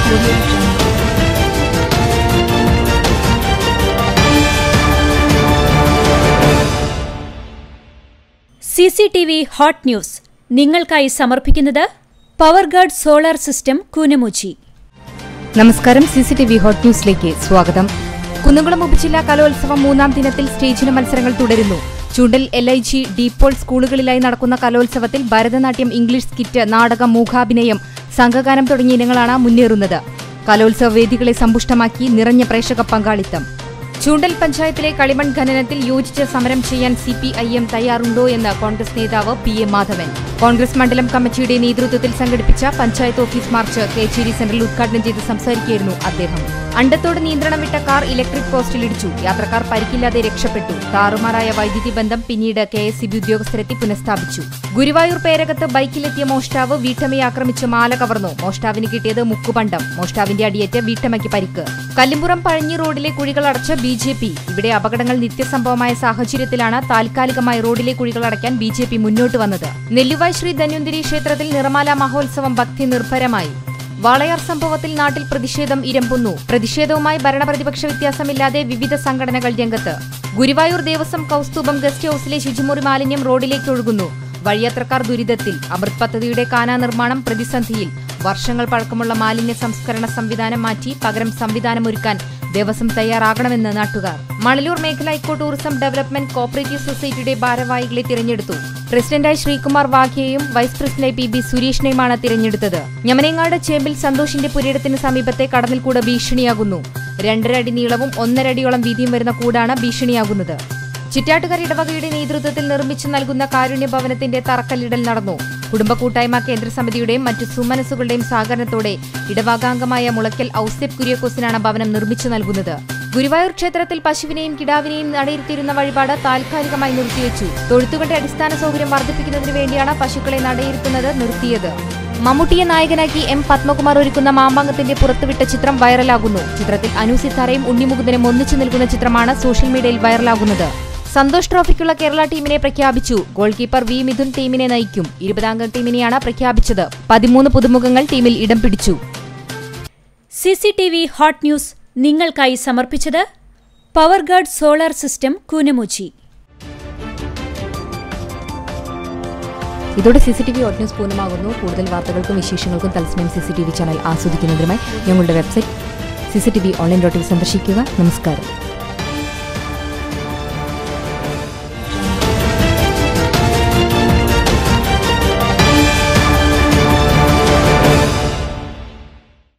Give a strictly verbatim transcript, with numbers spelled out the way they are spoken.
C C T V hot news നിങ്ങൾക്കായി സമർപ്പിക്കുന്നത് Powerguard solar system Koonamuchi. നമസ്കാരം. C C T V hot ന്യൂസിലേക്ക് സ്വാഗതം. കുന്നംകുളം ഉപജില്ലാ കലോത്സവം മൂന്നാം ദിനത്തിൽ സ്റ്റേജിന് മത്സരങ്ങൾ തുടരുന്നു. Choondal, L I G, DePaul സ്കൂളുകളിലായി നടക്കുന്ന കലോത്സവത്തിൽ ഭരതനാട്യം, ഇംഗ്ലീഷ് സ്കിറ്റ്, നാടകം, മൂകാഭിനയം, സംഘഗാനം തുടങ്ങിയ ഇനങ്ങളാണ് മുന്നേറുന്നത്. കലോത്സവ വേദികളെ സമ്പുഷ്ടമാക്കി നിറഞ്ഞ പ്രേക്ഷക പങ്കാളിത്തം. ചൂണ്ടൽ പഞ്ചായത്തിലെ കളിമൺ ഖനനത്തിൽ യോജിച്ച് സമരം ചെയ്യാൻ സി പി ഐ എം തയ്യാറുണ്ടോ എന്ന് കോൺഗ്രസ് നേതാവ് പി എ മാധവൻ. കോൺഗ്രസ് മണ്ഡലം കമ്മിറ്റിയുടെ നേതൃത്വത്തിൽ സംഘടിപ്പിച്ച പഞ്ചായത്ത് ഓഫീസ് മാർച്ച് കേച്ചേരി സെന്ററിൽ ഉദ്ഘാടനം ചെയ്ത് സംസാരിക്കുകയായിരുന്നു അദ്ദേഹം. അണ്ടത്തോട് നിയന്ത്രണം വിട്ട കാർ ഇലക്ട്രിക് പോസ്റ്റിലിടിച്ചു. യാത്രക്കാർ പരിക്കില്ലാതെ രക്ഷപ്പെട്ടു. താറുമാറായ വൈദ്യുതി ബന്ധം പിന്നീട് കെ എസ് ഇ ബി ഉദ്യോഗസ്ഥരെത്തി പുനഃസ്ഥാപിച്ചു. ഗുരുവായൂർ പേരകത്ത് ബൈക്കിലെത്തിയ മോഷ്ടാവ് വീട്ടമ്മയെ ആക്രമിച്ച് മാല കവർന്നു. മോഷ്ടാവിന് കിട്ടിയത് മുക്കുപണ്ടം. മോഷ്ടാവിന്റെ അടിയേറ്റ് വീട്ടമ്മയ്ക്ക് പരിക്ക്. കല്ലുംപുറം പഴഞ്ഞി റോഡിലെ കുഴികൾ അടച്ച ബി ജെ പി. ഇവിടെ അപകടങ്ങൾ നിത്യസംഭവമായ സാഹചര്യത്തിലാണ് താൽക്കാലികമായി റോഡിലെ കുഴികൾ അടയ്ക്കാൻ ബി ജെ പി മുന്നോട്ട് വന്നത്. നെല്ലുവായ് ശ്രീ ധന്വന്തിരി ക്ഷേത്രത്തിൽ നിറമാല മഹോത്സവം ഭക്തി നിർഭരമായി. വാളയാർ സംഭവത്തിൽ നാട്ടിൽ പ്രതിഷേധം ഇരമ്പുന്നു. പ്രതിഷേധവുമായി ഭരണപ്രതിപക്ഷ വ്യത്യാസമില്ലാതെ വിവിധ സംഘടനകൾ രംഗത്ത്. ഗുരുവായൂർ ദേവസ്വം കൌസ്തുഭം ഗസ്റ്റ് ഹൌസിലെ ശുചിമുറി മാലിന്യം റോഡിലേക്ക് ഒഴുകുന്നു. വഴിയാത്രക്കാർ ദുരിതത്തിൽ. അമൃത് പദ്ധതിയുടെ കാന നിർമ്മാണം പ്രതിസന്ധിയിൽ. വർഷങ്ങൾ പഴക്കമുള്ള മാലിന്യ സംസ്കരണ സംവിധാനം മാറ്റി പകരം സംവിധാനമൊരുക്കാൻ ദേവസ്വം തയ്യാറാകണമെന്ന് നാട്ടുകാർ. മണലൂർ മേഖല ഇക്കോ ടൂറിസം ഡെവലപ്മെന്റ് കോഓപ്പറേറ്റീവ് സൊസൈറ്റിയുടെ ഭാരവാഹികളെ തിരഞ്ഞെടുത്തു. പ്രസിഡന്റായി ശ്രീകുമാർ വാഘയെയും വൈസ് പ്രസിഡന്റായി പി ബി സുരേഷിനെയുമാണ് തിരഞ്ഞെടുത്തത്. ഞമനേങ്ങാട് ചേമ്പിൽ സന്തോഷിന്റെ പുരയിടത്തിന് സമീപത്തെ കടന്നിൽക്കൂട് ഭീഷണിയാകുന്നു. രണ്ടര അടി നീളവും ഒന്നര അടിയോളം വീതിയും വരുന്ന കൂടാണ് ഭീഷണിയാകുന്നത്. ചിറ്റാട്ടുകര ഇടവകയുടെ നേതൃത്വത്തിൽ നിർമ്മിച്ചു നൽകുന്ന കാരുണ്യ ഭവനത്തിന്റെ തറക്കല്ലിടൽ നടന്നു. കുടുംബ കൂട്ടായ്മ കേന്ദ്രസമിതിയുടെയും മറ്റു സുമനസുകളുടെയും സഹകരണത്തോടെ ഇടവകാംഗമായ മുളയ്ക്കൽ ഔസേപ്പ് കുര്യാക്കോസിനാണ് ഭവനം നിർമ്മിച്ചു നൽകുന്നത്. ഗുരുവായൂർ ക്ഷേത്രത്തിൽ പശുവിനെയും കിടാവിനെയും നടയിരുത്തിയിരുന്ന വഴിപാട് താൽക്കാലികമായി നിർത്തിവെച്ചു. തൊഴുത്തുകളുടെ അടിസ്ഥാന സൗകര്യം വർദ്ധിപ്പിക്കുന്നതിനു വേണ്ടിയാണ് പശുക്കളെ നടയിരുത്തുന്നത് നിർത്തിയത്. മമ്മൂട്ടിയെ നായകനാക്കി എം പത്മകുമാർ ഒരുക്കുന്ന മാമാങ്കത്തിന്റെ പുറത്തുവിട്ട ചിത്രം വൈറലാകുന്നു. ചിത്രത്തിൽ അനു സിത്താരയും ഉണ്ണിമുകുന്ദനും ഒന്നിച്ചു നിൽക്കുന്ന ചിത്രമാണ് സോഷ്യൽ മീഡിയയിൽ വൈറലാകുന്നത്. സന്തോഷ് ട്രോഫിക്കുള്ള കേരള ടീമിനെ പ്രഖ്യാപിച്ചു. ഗോൾ കീപ്പർ വി മിഥുൻ ടീമിനെ നയിക്കും. ഇരുപതാംഗ ടീമിനെയാണ് പ്രഖ്യാപിച്ചത്. പതിമൂന്ന് പുതുമുഖങ്ങൾ ടീമിൽ ഇടം പിടിച്ചു. C C T V hot news നിങ്ങൾക്കായി സമർപ്പിച്ചത് പവർഗാർഡ് സോളാർ സിസ്റ്റം കൂനമുച്ചി. ഇതോടെ C C T V hot news പൂർണ്ണമാകുന്നു. കൂടുതൽ വാർത്തകൾക്കും വിശേഷങ്ങൾക്കും തത്സമയം C C T V channel ആസ്വദിക്കുന്നതിനുമായി ഞങ്ങളുടെ website C C T V online dot in സന്ദർശിക്കുക. നമസ്കാരം.